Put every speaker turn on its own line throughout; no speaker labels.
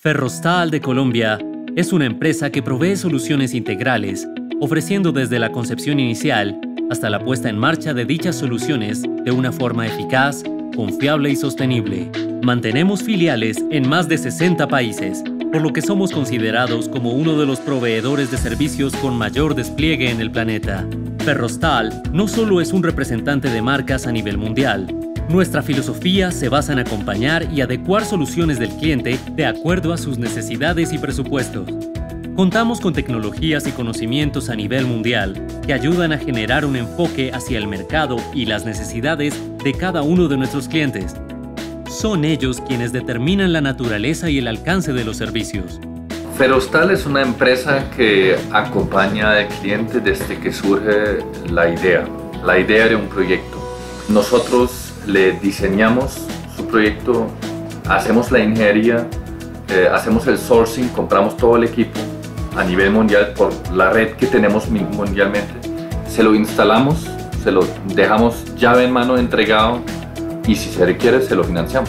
Ferrostal de Colombia es una empresa que provee soluciones integrales, ofreciendo desde la concepción inicial hasta la puesta en marcha de dichas soluciones de una forma eficaz, confiable y sostenible. Mantenemos filiales en más de 60 países, por lo que somos considerados como uno de los proveedores de servicios con mayor despliegue en el planeta. Ferrostal no solo es un representante de marcas a nivel mundial. Nuestra filosofía se basa en acompañar y adecuar soluciones del cliente de acuerdo a sus necesidades y presupuestos. Contamos con tecnologías y conocimientos a nivel mundial que ayudan a generar un enfoque hacia el mercado y las necesidades de cada uno de nuestros clientes. Son ellos quienes determinan la naturaleza y el alcance de los servicios.
Ferrostal es una empresa que acompaña al cliente desde que surge la idea de un proyecto. Nosotros le diseñamos su proyecto, hacemos la ingeniería, hacemos el sourcing, compramos todo el equipo a nivel mundial por la red que tenemos mundialmente. Se lo instalamos, se lo dejamos llave en mano entregado y si se requiere se lo financiamos.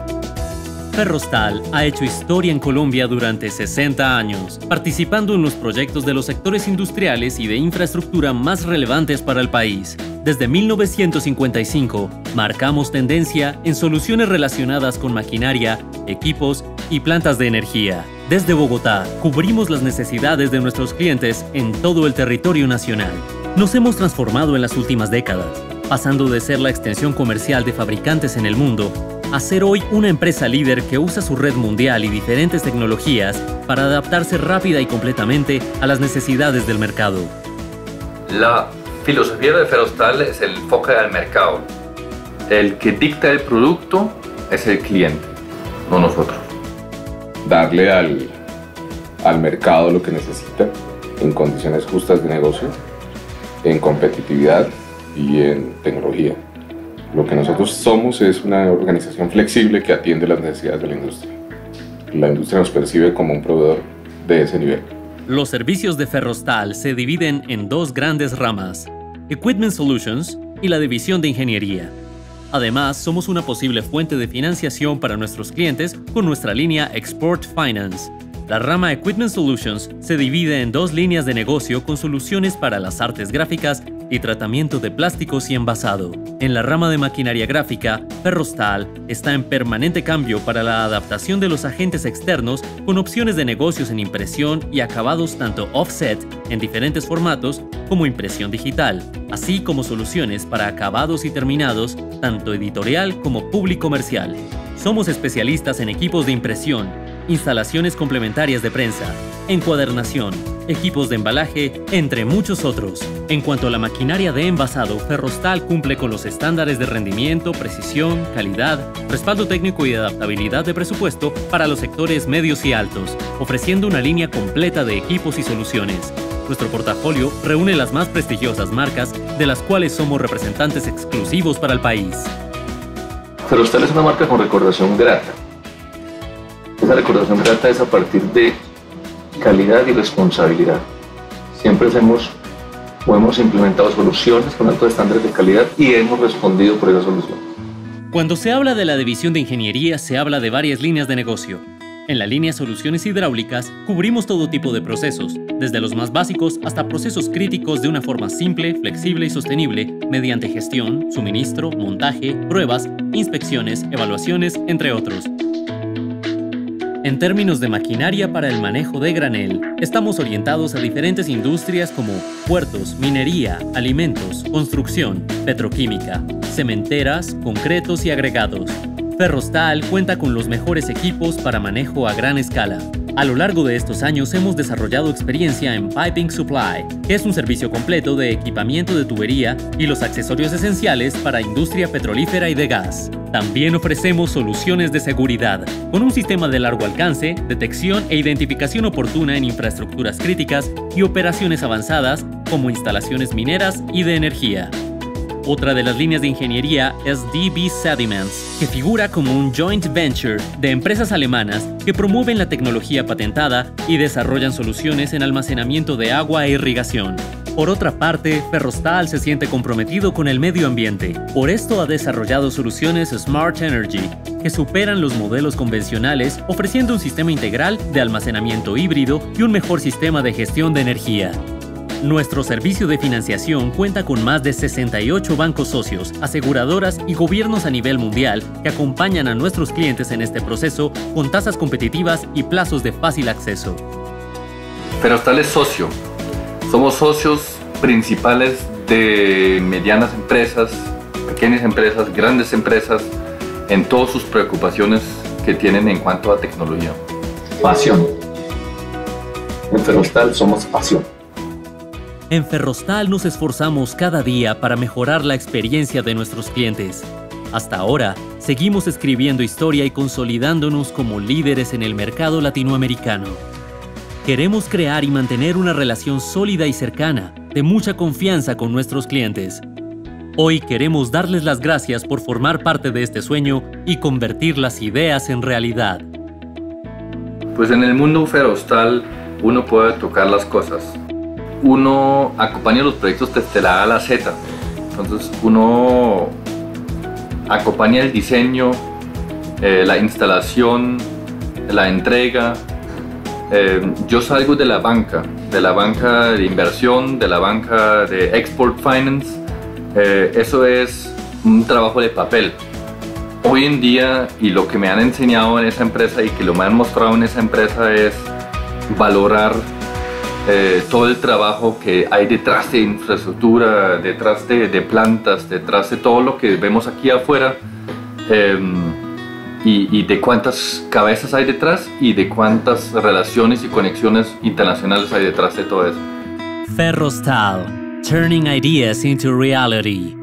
Ferrostal ha hecho historia en Colombia durante 60 años, participando en los proyectos de los sectores industriales y de infraestructura más relevantes para el país. Desde 1955, marcamos tendencia en soluciones relacionadas con maquinaria, equipos y plantas de energía. Desde Bogotá, cubrimos las necesidades de nuestros clientes en todo el territorio nacional. Nos hemos transformado en las últimas décadas, pasando de ser la extensión comercial de fabricantes en el mundo a ser hoy una empresa líder que usa su red mundial y diferentes tecnologías para adaptarse rápida y completamente a las necesidades del mercado.
La filosofía de Ferrostal es el enfoque al mercado. El que dicta el producto es el cliente, no nosotros.
Darle al mercado lo que necesita en condiciones justas de negocio, en competitividad y en tecnología. Lo que nosotros somos es una organización flexible que atiende las necesidades de la industria. La industria nos percibe como un proveedor de ese nivel.
Los servicios de Ferrostal se dividen en dos grandes ramas: Equipment Solutions y la división de ingeniería. Además, somos una posible fuente de financiación para nuestros clientes con nuestra línea Export Finance. La rama Equipment Solutions se divide en dos líneas de negocio con soluciones para las artes gráficas y tratamiento de plásticos y envasado. En la rama de maquinaria gráfica, Ferrostal está en permanente cambio para la adaptación de los agentes externos con opciones de negocios en impresión y acabados tanto offset en diferentes formatos como impresión digital, así como soluciones para acabados y terminados tanto editorial como público comercial. Somos especialistas en equipos de impresión, instalaciones complementarias de prensa, encuadernación, equipos de embalaje, entre muchos otros. En cuanto a la maquinaria de envasado, Ferrostal cumple con los estándares de rendimiento, precisión, calidad, respaldo técnico y adaptabilidad de presupuesto para los sectores medios y altos, ofreciendo una línea completa de equipos y soluciones. Nuestro portafolio reúne las más prestigiosas marcas, de las cuales somos representantes exclusivos para el país.
Ferrostal es una marca con recordación grata. Esa recordación grata es a partir de calidad y responsabilidad. Siempre hemos implementado soluciones con altos estándares de calidad y hemos respondido por esa solución.
Cuando se habla de la división de ingeniería, se habla de varias líneas de negocio. En la línea Soluciones Hidráulicas, cubrimos todo tipo de procesos, desde los más básicos hasta procesos críticos de una forma simple, flexible y sostenible, mediante gestión, suministro, montaje, pruebas, inspecciones, evaluaciones, entre otros. En términos de maquinaria para el manejo de granel, estamos orientados a diferentes industrias como puertos, minería, alimentos, construcción, petroquímica, cementeras, concretos y agregados. Ferrostal cuenta con los mejores equipos para manejo a gran escala. A lo largo de estos años hemos desarrollado experiencia en Piping Supply, que es un servicio completo de equipamiento de tubería y los accesorios esenciales para industria petrolífera y de gas. También ofrecemos soluciones de seguridad, con un sistema de largo alcance, detección e identificación oportuna en infraestructuras críticas y operaciones avanzadas como instalaciones mineras y de energía. Otra de las líneas de ingeniería es DB Sediments, que figura como un joint venture de empresas alemanas que promueven la tecnología patentada y desarrollan soluciones en almacenamiento de agua e irrigación. Por otra parte, Ferrostal se siente comprometido con el medio ambiente. Por esto ha desarrollado soluciones Smart Energy, que superan los modelos convencionales, ofreciendo un sistema integral de almacenamiento híbrido y un mejor sistema de gestión de energía. Nuestro servicio de financiación cuenta con más de 68 bancos socios, aseguradoras y gobiernos a nivel mundial que acompañan a nuestros clientes en este proceso con tasas competitivas y plazos de fácil acceso.
Ferrostal es socio. Somos socios principales de medianas empresas, pequeñas empresas, grandes empresas, en todas sus preocupaciones que tienen en cuanto a tecnología.
Pasión. En Ferrostal somos pasión.
En Ferrostal nos esforzamos cada día para mejorar la experiencia de nuestros clientes. Hasta ahora, seguimos escribiendo historia y consolidándonos como líderes en el mercado latinoamericano. Queremos crear y mantener una relación sólida y cercana, de mucha confianza con nuestros clientes. Hoy queremos darles las gracias por formar parte de este sueño y convertir las ideas en realidad.
Pues en el mundo Ferrostal uno puede tocar las cosas. Uno acompaña los proyectos desde la A a la Z. Entonces uno acompaña el diseño, la instalación, la entrega. Yo salgo de la banca de inversión, de la banca de Export Finance. Eso es un trabajo de papel. Hoy en día, y lo que me han enseñado en esa empresa y que lo me han mostrado en esa empresa es valorar todo el trabajo que hay detrás de infraestructura, detrás de plantas, detrás de todo lo que vemos aquí afuera, y de cuántas cabezas hay detrás y de cuántas relaciones y conexiones internacionales hay detrás de todo eso.
Ferrostal, turning ideas into reality.